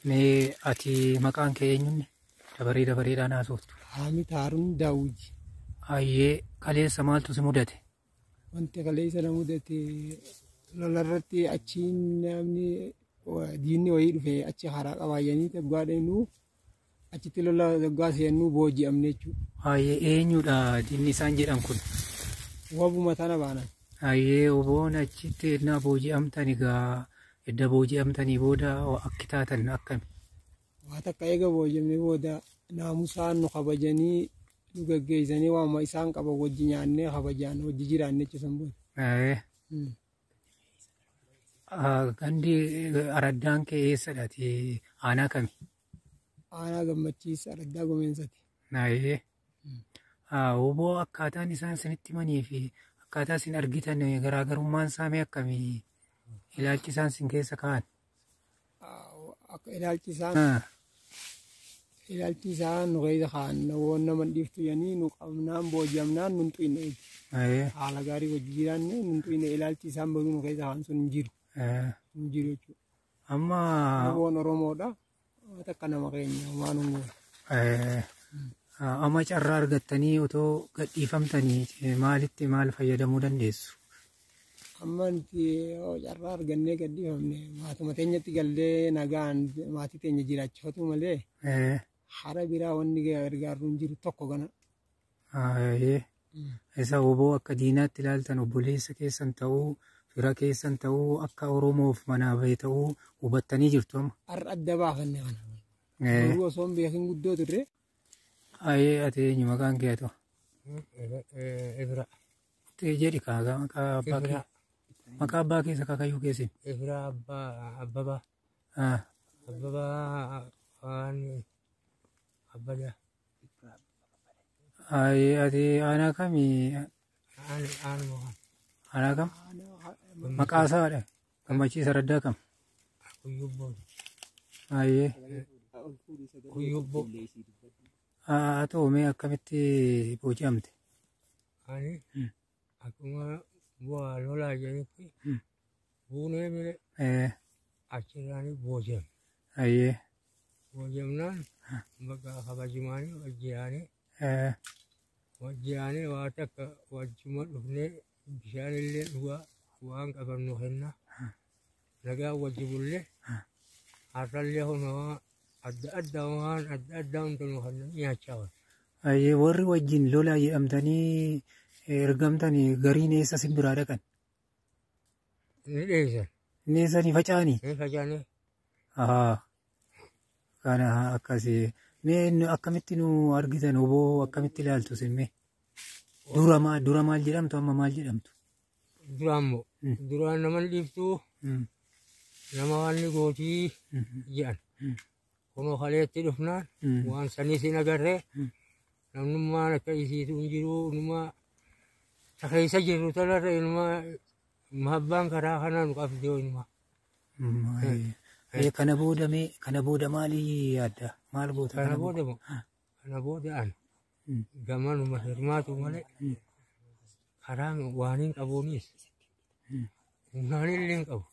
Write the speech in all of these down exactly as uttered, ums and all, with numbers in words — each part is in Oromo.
Mee ati maqaan kee eenyunni? Dabaree dabareedhaan haasoftu. Haamid Haaruun Daawuti. Ayyee kaleessa maaltu si mudate? Wanti kaleessa na mudate lolarratti achiin namni diinni wayii dhufe achi karaa qabaayyanii tabbaadheenuu achitti lola daggaa seennuu booji'amne jechuudha. Ayyee eenyudha diinni isaan jedhan kun? Wabuma tana baanan. Ayyee oboon achitti ennaa booji'amtan egaa edda booji'amtanii booda akki taatan akkami? Waa takka eega booji'amne booda naamusaan nu kabajanii nu gaggeessanii waama isaan qaba wajji nyaannee kabajaan wajji jiraanne jechuun booda. Gandi araddaan kee eessadhaati? Aanaa kami? Aanaa Gammachiis Araddaa Gomeensati. Ayyee. Oboo akkaataan isaan isinitti himanii fi akkaataa isin argitan garaagarummaan isaanii akkamii? Ilaalchi isaan isin keessa kaa'an? Ilaalchi isaan ilaalchi isaan nu keessa kaa'an namoonni nama dhiiftu yanii nu qabnaan booji'amnaan nun xuyne haala gaarii wajji jiraanne nun xuyne ilaalchi isaan baduu nu keessa kaa'an sun hin jiru. Hin jiru jechuudha. Amma namoonni Oromoodha. Waan akka nama keenya waan hungoodha. Amma carraa argattanii otoo gadhiifamtanii maalitti maal fayyadamuu dandeessu? Amma nuti carraa argannee gadhiifamne maatuma teenyatti gallee nagaan maatii teenya jiraachifatu malee hara biraa wanni gargaaru hin jiru tokko gana. Isa oboo akka diinaatti ilaaltan obboleessa keessan ta'uu fira keessan ta'uu akka Oromoof manaa bahe ta'uu hubattanii jirtu amma? Har'a adda baafanne kana. Garuu osoo hin beekin guddoo turre. Ayyee ati eenyu maqaan kee ta'u? Ibra. Ta'e jedhi kaagaa maqaa abbaa kee. Maqaa abbaa keessa kakayyuu keessin? Ibra abbaa abbabaa. Abbabaa waan abbada. Ayyee ati aanaa kamii? Aanuma kan. Aanaa kam? Maqaa isaadha. Gammachiis Araddaa kam? Kuyyubboo. Ayyee. Kuyyubboo. Haa ta'u mee akkamitti booji'amte? Ani akkuma bu'aa lolaa jedhanitti buunee mire achirraanii booji'amne. Ayyee. Booji'amnaan bakka kabajimaanii wajjiyaanii wajjiyaanii waa takka wajjuma dhufnee bishaanillee dhugaa waan qabannu kenna nagaa wajji bullee har'allee hunawaa adda addaa waan adda addaa hundanuu kan nyaachaa waan. Ayyee warri wajjin lolaa jedhamtanii ergamtanii gariin eessa sin biraa dhaqan? Ni dheessan. Ni dheessanii faca'anii? Ni faca'anii. Haa. Kana akkasii. Mee akkamitti nu argitan oboo akkamitti ilaaltu simmee? Dura maal dura maal jedhamtu amma maal jedhamtu? Duraan moo duraan nama dhiiftuu nama waan ni gootii jedhan. Kunoo kaleetti dhufnaan waan sanii sin agarree namnummaan akka isiitu hin jiru numa sakeessa jirru talarra ilma mahabbaan karaa kanaa nu qabdee ilma. Kana booda mee kana booda maalii yaadda? Maal goota? Kana booda moo kana booda an gamanuma hirmaatu malee karaa waaniin qabuunis waanillee hin qabu.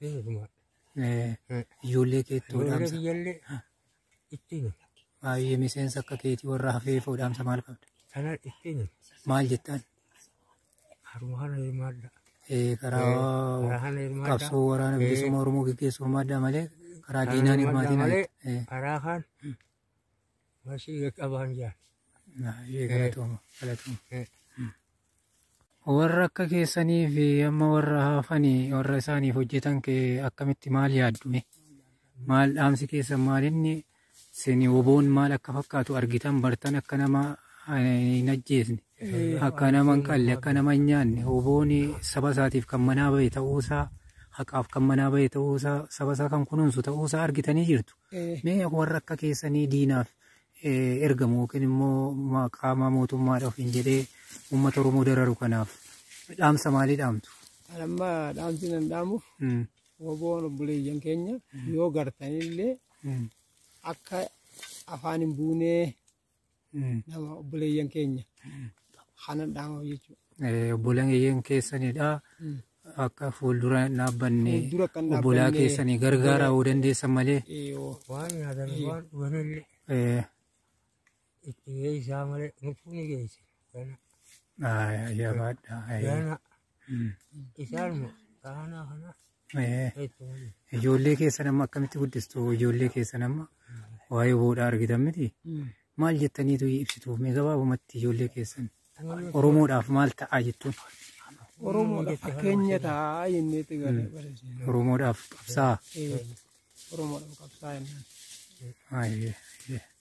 Ijoollee keettoo dhaamsa? Ijoollee kiyyallee ittiin. Baay'ee miseensa akka keetii warra hafee dhaamsa maal qabda? Kana ittiin. Maal jettaan? Haruma kana hirmaadha. Karaa qabsoo waraana bilisummaa Oromoo gaggeessu hirmaaddaa malee karaa diinaan hirmaatiin malee karaa kan mashii qaqqabaan jira. Galatooma galatooma. Warra akka keessanii fi amma warra hafanii warra isaaniif hojjetan kee akkamitti maal yaaddume? Maal dhaamsi keessan maalinni isin oboon maal akka fakkaatu argitan bartan akka nama hin ajjeesne akka nama hin qalle akka nama hin nyaanne oboon saba isaatiif kan manaa bahe ta'uusaa haqaaf kan manaa bahe ta'uusaa saba isaa kan kunuunsu ta'uusaa argitanii jirtu. Mee warra akka keessanii diinaaf ergamu yookiin immoo qaama mootummaadhaaf hin jedhee uummata Oromoo dararu kanaaf dhaamsa maalii dhaamtu? Amma dhaamsi nan dhaamuuf oboon obboleeyyan keenya yoo gartanillee akka afaan hin buunee nama obboleeyyan keenya kana dhaamaaf jechuudha. Obboleeyyan keessanidha. akka fuuldura dhaabbanne Fuuldura kan obbolaa dhaabbanne keessanii gargaaraa hoo dandeessan malee. eeyoo waan nyaatan waan dhuganillee Eh, itti geessaa malee nutuu ni geesse. Kana ah, jabaadha. Eh, yana mm, isaanuma taanaa kana eh. hedduu malee. Ijoollee keessan amma akkamitti guddistu? Ijoollee keessan amma waa'ee boodhaa argitan miti. Maal jettaniitu ibsitu? Mee gabaabumatti ijoollee keessan Oromoodhaaf maal ta'aa jettuun? Oromoodhaaf fakkeenya ta'a jenneetti gara barreessina. Oromoodhaaf qabsaa. Oromoodhaaf qabsaa jennaan. Ayyee, ayyee.